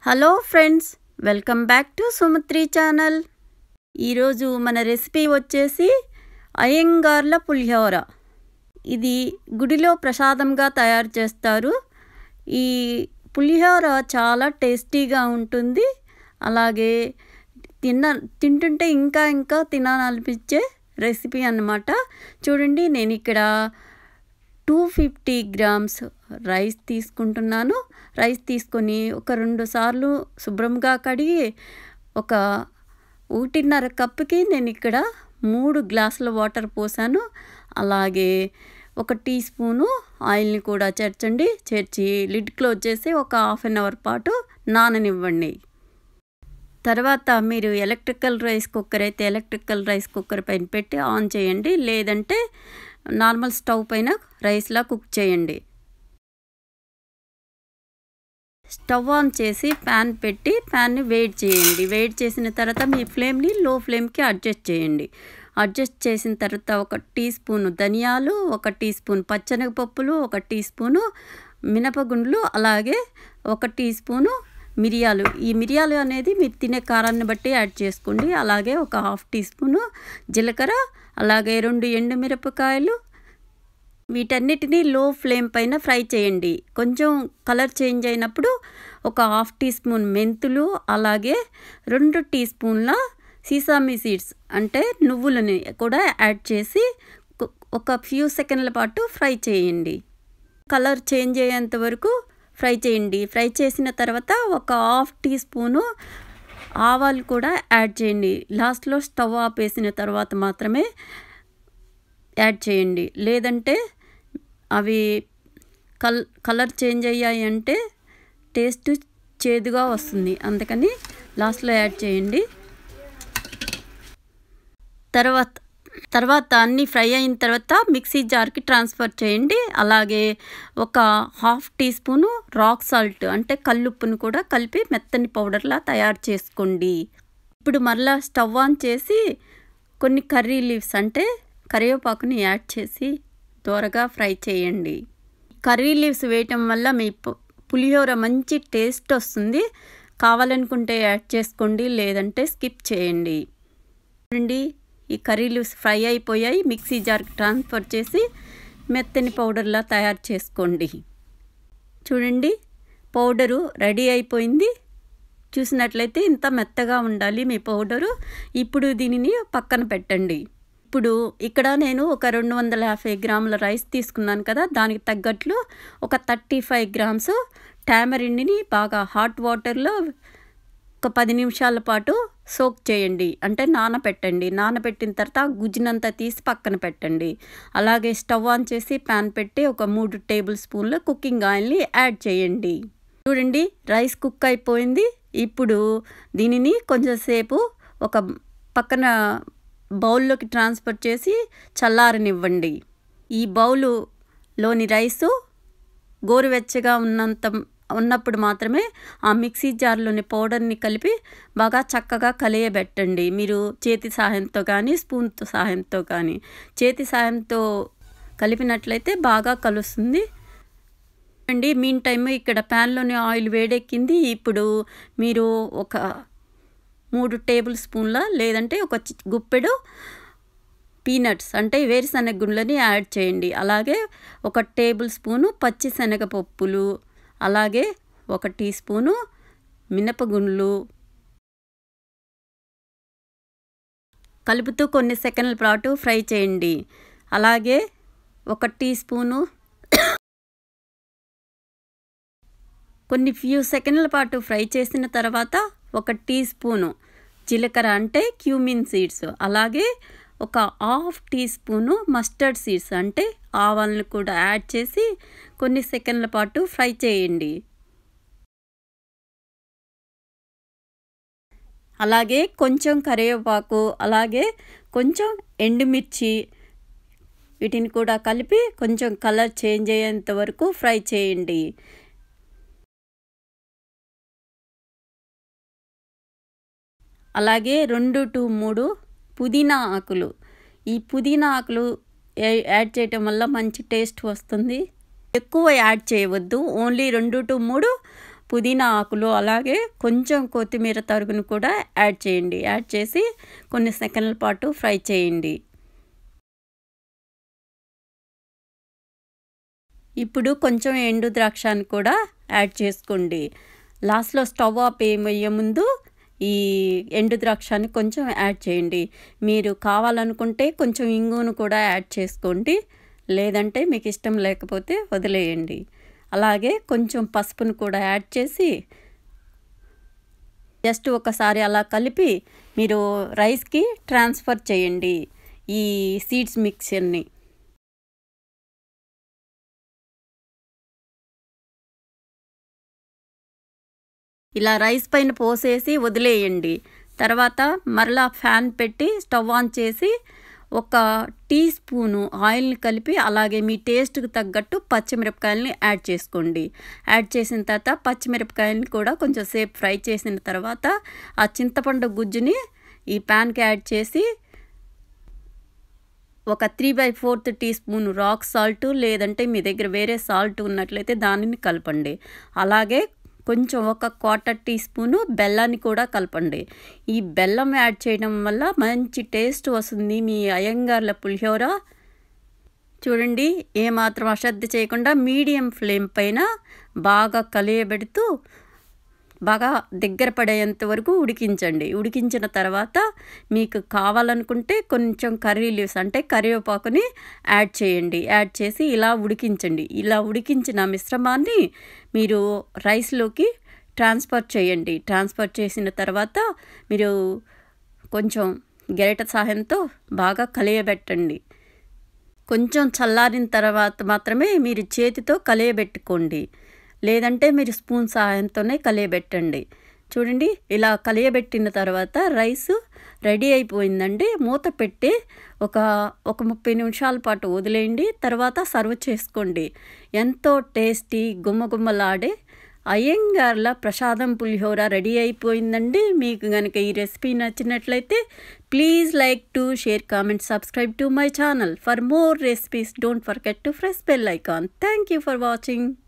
Hello friends, welcome back to Sumitri channel. ఈరోజు మన recipe వచ్చేసి అయ్యంగార్ల పులిహోర. ఇది గుడిలో ప్రసాదంగా తయారు చేస్తారు. ఈ పులిహోర చాలా టేస్టీగా ఉంటుంది. అలాగే తింటుంటే ఇంకా తినాలనిపించే రెసిపీ అన్నమాట. చూడండి, నేను ఇక్కడ 250 గ్రామ్స్ రైస్ తీసుకుంటున్నాను. రైస్ తీసుకొని ఒక 2 సార్లు శుభ్రంగా కడిగి ఒక 1.5 కప్పుకి నేను ఇక్కడ 3 గ్లాసుల వాటర్ పోసాను. అలాగే 1 టీ స్పూను ఆయిల్ని కూడా చేర్చి లిడ్ క్లోజ్ చేసి ఒక హాఫ్ అన్ అవర్ పాటు నాననివ్వండి. తర్వాత మీరు ఎలక్ట్రికల్ రైస్ కుక్కర్ అయితే ఎలక్ట్రికల్ రైస్ కుక్కర్ పైన పెట్టి ఆన్ చేయండి, లేదంటే నార్మల్ స్టవ్ పైన రైస్లా కుక్ చేయండి. స్టవ్ ఆన్ చేసి ప్యాన్ పెట్టి ప్యాన్ని వేడి చేయండి. వేడి చేసిన తర్వాత మీ ఫ్లేమ్ని లో ఫ్లేమ్కి అడ్జస్ట్ చేయండి. అడ్జస్ట్ చేసిన తర్వాత 1 టీ స్పూను ధనియాలు, 1 టీ స్పూన్ పచ్చనగపప్పులు, 1 టీ స్పూను మినపగుండ్లు, అలాగే 1 టీ స్పూను మిరియాలు. ఈ మిరియాలు అనేది మీరు తినే కారాన్ని బట్టి యాడ్ చేసుకోండి. అలాగే 1 హాఫ్ టీ స్పూను జీలకర్ర, అలాగే 2 ఎండుమిరపకాయలు. వీటన్నిటినీ లో ఫ్లేమ్ పైన ఫ్రై చేయండి. కొంచెం కలర్ చేంజ్ అయినప్పుడు 1 హాఫ్ టీ స్పూన్ మెంతులు, అలాగే 2 టీ స్పూన్ల సీసామి సీడ్స్ అంటే నువ్వులని కూడా యాడ్ చేసి ఒక ఫ్యూ సెకండ్ల పాటు ఫ్రై చేయండి. కలర్ చేంజ్ అయ్యేంత వరకు ఫ్రై చేయండి. ఫ్రై చేసిన తర్వాత 1 హాఫ్ టీ స్పూను ఆవాలు కూడా యాడ్ చేయండి. లాస్ట్లో స్టవ్ ఆపేసిన తర్వాత మాత్రమే యాడ్ చేయండి, లేదంటే అవి కలర్ చేంజ్ అయ్యాయి అంటే టేస్ట్ చేదుగా వస్తుంది. అందుకని లాస్ట్లో యాడ్ చేయండి. తర్వాత అన్నీ ఫ్రై అయిన తర్వాత మిక్సీ జార్కి ట్రాన్స్ఫర్ చేయండి. అలాగే 1 half teaspoon rock salt అంటే కల్లుప్పును కూడా కలిపి మెత్తని పౌడర్లా తయారు చేసుకోండి. ఇప్పుడు మరలా స్టవ్ ఆన్ చేసి కొన్ని కర్రీ లీవ్స్ అంటే కరివేపాకుని యాడ్ చేసి త్వరగా ఫ్రై చేయండి. కర్రీ లీవ్స్ వేయటం వల్ల మీ పులిహోర మంచి టేస్ట్ వస్తుంది. కావాలనుకుంటే యాడ్ చేసుకోండి, లేదంటే స్కిప్ చేయండి. చూడండి, ఈ కర్రీ లీవ్స్ ఫ్రై అయిపోయాయి. మిక్సీ జార్కి ట్రాన్స్ఫర్ చేసి మెత్తని పౌడర్లా తయారు చేసుకోండి. చూడండి, పౌడరు రెడీ అయిపోయింది. చూసినట్లయితే ఇంత మెత్తగా ఉండాలి మీ పౌడరు. ఇప్పుడు దీనిని పక్కన పెట్టండి. ఇప్పుడు ఇక్కడ నేను ఒక 250 గ్రాముల రైస్ తీసుకున్నాను కదా, దానికి తగ్గట్లు ఒక 35 గ్రామ్స్ టామరిండ్ని బాగా హాట్ వాటర్లో ఒక 10 నిమిషాల పాటు సోక్ చేయండి, అంటే నానబెట్టండి. నానబెట్టిన తర్వాత గుజ్జునంతా తీసి పక్కన పెట్టండి. అలాగే స్టవ్ ఆన్ చేసి ప్యాన్ పెట్టి ఒక 3 టేబుల్ స్పూన్ల కుకింగ్ ఆయిల్ని యాడ్ చేయండి. చూడండి, రైస్ కుక్ అయిపోయింది. ఇప్పుడు దీనిని కొంచెంసేపు ఒక పక్కన బౌల్లోకి ట్రాన్స్ఫర్ చేసి చల్లారనివ్వండి. ఈ బౌలులోని రైసు గోరువెచ్చగా ఉన్నప్పుడు మాత్రమే ఆ మిక్సీ జార్లోని పౌడర్ని కలిపి బాగా చక్కగా కలియబెట్టండి. మీరు చేతి సహాయంతో కానీ స్పూన్తో సహాయంతో కానీ, చేతి సహాయంతో కలిపినట్లయితే బాగా కలుస్తుంది. అండి, మీన్ టైమ్ ఇక్కడ ప్యాన్లోని ఆయిల్ వేడెక్కింది. ఇప్పుడు మీరు ఒక 3 టేబుల్ స్పూన్ల లేదంటే ఒక గుప్పెడు పీనట్స్ అంటే వేరుశనగ గుండ్లని యాడ్ చేయండి. అలాగే 1 టేబుల్ స్పూను పచ్చిశనగపప్పులు, అలాగే 1 టీ స్పూను మినపగుండ్లు కలుపుతూ కొన్ని సెకండ్ల పాటు ఫ్రై చేయండి. అలాగే 1 టీ స్పూను కొన్ని ఫ్యూ సెకండ్ల పాటు ఫ్రై చేసిన తర్వాత 1 టీ స్పూను జీలకర్ర అంటే క్యూమిన్ సీడ్స్, అలాగే 1 half teaspoon mustard seeds అంటే ఆవాలను కూడా యాడ్ చేసి కొన్ని సెకండ్ల పాటు ఫ్రై చేయండి. అలాగే కొంచెం కరివేపాకు, అలాగే కొంచెం ఎండుమిర్చి, వీటిని కూడా కలిపి కొంచెం కలర్ చేంజ్ అయ్యేంత వరకు ఫ్రై చేయండి. అలాగే 2 to 3 పుదీనా ఆకులు. ఈ పుదీనా ఆకులు యాడ్ చేయటం వల్ల మంచి టేస్ట్ వస్తుంది. ఎక్కువ యాడ్ చేయవద్దు, ఓన్లీ 2 to 3 పుదీనా ఆకులు అలాగే కొంచెం కొత్తిమీర తరుగును కూడా యాడ్ చేయండి. యాడ్ చేసి కొన్ని సెకండ్ల పాటు ఫ్రై చేయండి. ఇప్పుడు కొంచెం ఎండు ద్రాక్షని కూడా యాడ్ చేసుకోండి. లాస్ట్లో స్టవ్ ఆపేయే ముందు ఈ ఎండు ద్రాక్షని కొంచెం యాడ్ చేయండి. మీరు కావాలనుకుంటే కొంచెం ఇంగువను కూడా యాడ్ చేసుకోండి, లేదంటే మీకు ఇష్టం లేకపోతే వదిలేయండి. అలాగే కొంచెం పసుపును కూడా యాడ్ చేసి జస్ట్ ఒకసారి అలా కలిపి మీరు రైస్కి ట్రాన్స్ఫర్ చేయండి ఈ సీడ్స్ మిక్చర్ని. ఇలా రైస్ పైన పోసేసి వదిలేయండి. తర్వాత మరలా ఫ్యాన్ పెట్టి స్టవ్ ఆన్ చేసి 1 టీ స్పూను ఆయిల్ని కలిపి అలాగే మీ టేస్ట్కి తగ్గట్టు పచ్చిమిరపకాయలని యాడ్ చేసుకోండి. యాడ్ చేసిన తర్వాత పచ్చిమిరపకాయలని కూడా కొంచెం సేపు ఫ్రై చేసిన తర్వాత ఆ చింతపండు గుజ్జుని ఈ ప్యాన్కి యాడ్ చేసి 3/4 టీ స్పూన్ రాక్ సాల్ట్ లేదంటే మీ దగ్గర వేరే సాల్ట్ ఉన్నట్లయితే దానిని కలపండి. అలాగే కొంచెం 1/4 టీ స్పూను బెల్లాన్ని కూడా కలపండి. ఈ బెల్లం యాడ్ చేయడం వల్ల మంచి టేస్ట్ వస్తుంది మీ అయ్యంగార్ల పులిహోర. చూడండి, ఏమాత్రం అశ్రద్ధ చేయకుండా మీడియం ఫ్లేమ్ పైన బాగా కలియబెడుతూ బాగా దగ్గర పడేంత వరకు ఉడికించండి. ఉడికించిన తర్వాత మీకు కావాలనుకుంటే కొంచెం కర్రీ లీవ్స్ అంటే కరివేపాకుని యాడ్ చేయండి. యాడ్ చేసి ఇలా ఉడికించండి. ఇలా ఉడికించిన మిశ్రమాన్ని మీరు రైస్లోకి ట్రాన్స్ఫర్ చేయండి. ట్రాన్స్ఫర్ చేసిన తర్వాత మీరు కొంచెం గరిటె సహాయంతో బాగా కలియబెట్టండి. కొంచెం చల్లారిన తర్వాత మాత్రమే మీరు చేతితో కలియబెట్టుకోండి, లేదంటే మీరు స్పూన్ సహాయంతోనే కలియబెట్టండి. చూడండి, ఇలా కలియబెట్టిన తర్వాత రైస్ రెడీ అయిపోయిందండి. మూత పెట్టి ఒక 30 నిమిషాల పాటు వదిలేయండి. తర్వాత సర్వ్ చేసుకోండి. ఎంతో టేస్టీ గుమ్మగుమ్మలాడే అయ్యంగార్ల ప్రసాదం పులిహోర రెడీ అయిపోయిందండి. మీకు కనుక ఈ రెసిపీ నచ్చినట్లయితే please like to share comment subscribe to my channel for more recipes. Don't forget to press bell icon. Thank you for watching.